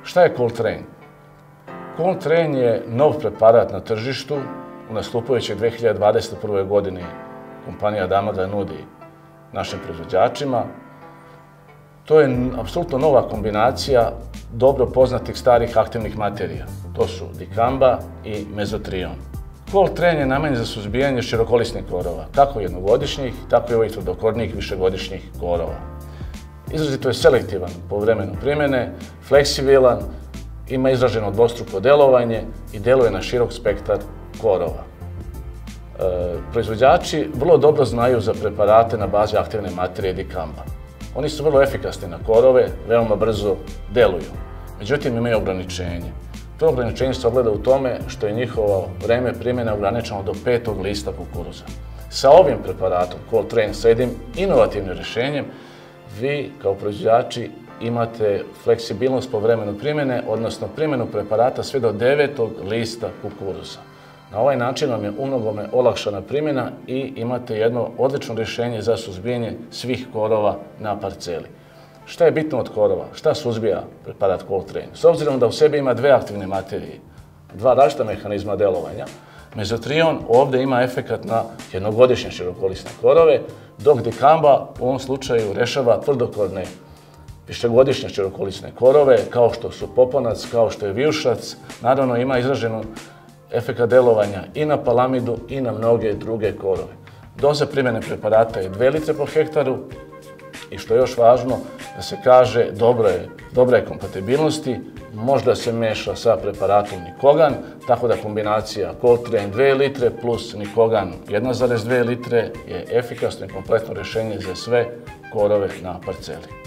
Šta je Coltrane? Coltrane je nov preparat na tržištu. U nastupajućoj 2021. godini kompanija Dama ga nudi našim proizvođačima. To je apsolutno nova kombinacija dobro poznatih starih aktivnih materija. To su dikamba i mezotrion. Coltrane je namenjen za suzbijanje širokolisnih korova, kako jednogodišnjih, tako i ovih tvrdokornijih višegodišnjih korova. Izrazito je selektivan po vremenu primjene, fleksibilan, ima izraženo dvostruko delovanje i deluje na širok spektar korova. Proizvođači vrlo dobro znaju za preparate na bazi aktivne materije dikamba. Oni su vrlo efikasni na korove, veoma brzo deluju. Međutim, imaju ograničenje. To ograničenje se ogleda u tome što je njihovo vreme primjene ograničeno do 5. lista kukuruza. Sa ovim preparatom, Coltrane, sa jednim inovativnim rješenjem, vi kao proizvođači imate fleksibilnost po vremenu primjene, odnosno primjenu preparata sve do 9. lista kukuruza. Na ovaj način vam je umnogome olakšana primjena i imate jedno odlično rješenje za suzbijanje svih korova na parceli. Šta je bitno od korova? Šta suzbija preparat Coltrane? S obzirom da u sebi ima dve aktivne materije, dva različita mehanizma delovanja, mezotrion ovdje ima efekat na jednogodišnje širokolisne korove, dok dikamba u ovom slučaju rješava tvrdokorne višegodišnje širokolisne korove, kao što su poponac, kao što je vijušac, naravno ima izraženu efekat delovanja i na palamidu i na mnoge druge korove. Doza primjene preparata je 2 litre po hektaru i što je još važno da se kaže dobra je kompatibilnosti, možda se meša sa preparatom Nikogan, tako da kombinacija Coltrane 2 litre plus Nikogan 1,2 litre je efikasno i kompletno rješenje za sve korove na parceli.